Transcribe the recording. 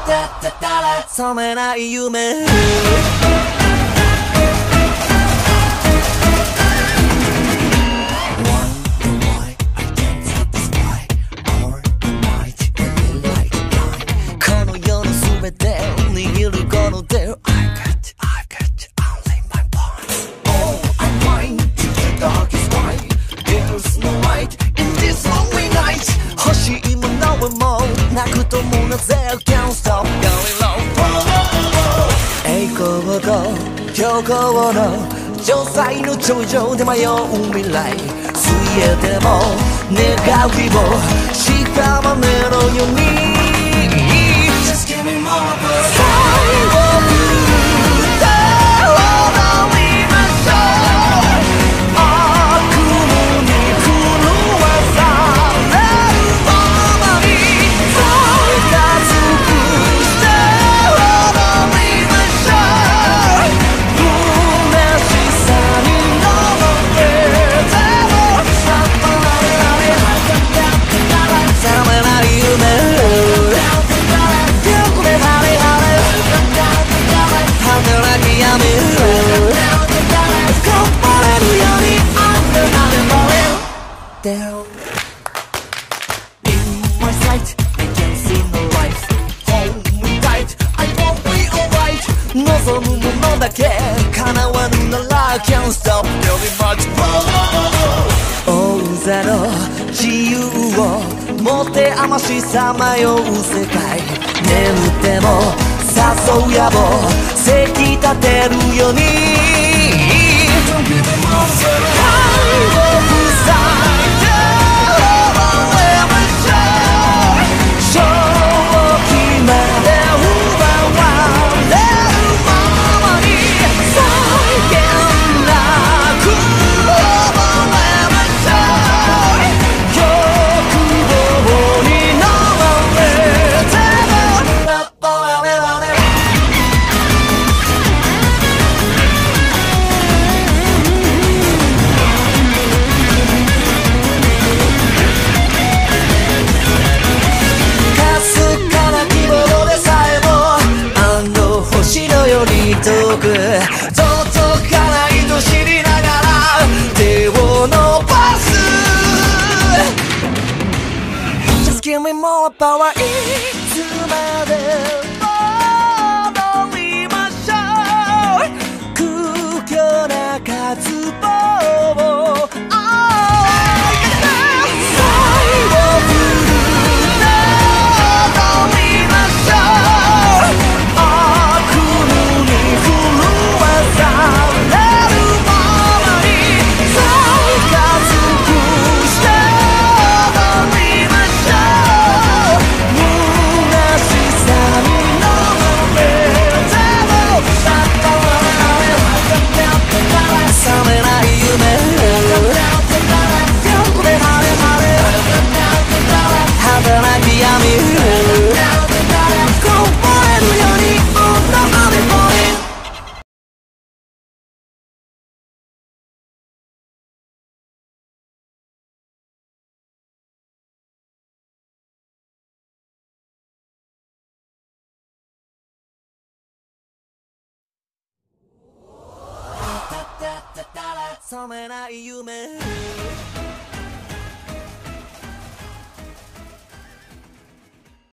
覚めない夢この世の全てを握るこの手を I've got only my bonds Oh, I'm trying to the darkest night There's no light in this lonely night 欲しいものはもうなくともなぜ Can't stop going low 栄光と強行の城塞の頂上で迷う未来水泳でも願う希望屍のように Just give me more of 最後歌を踊りましょう悪夢に狂わされるままに再加速して踊りましょう虚しさに飲まれても覚めない夢働きやめるこぼれるように Under the down In my sight I can't see no life Hold me tight I won't be alright 望むものだけ叶わぬなら Can't stop really much more 大勢の自由を持て余しさまよう世界眠っても誘う野望せき立てるように正気まで奪われるままに際限なく溺れましょう欲望に飲まれても遠く届かないと知りながら手を伸ばす Just give me more power いつまでも踊りましょう空虚な渇望を覚めない夢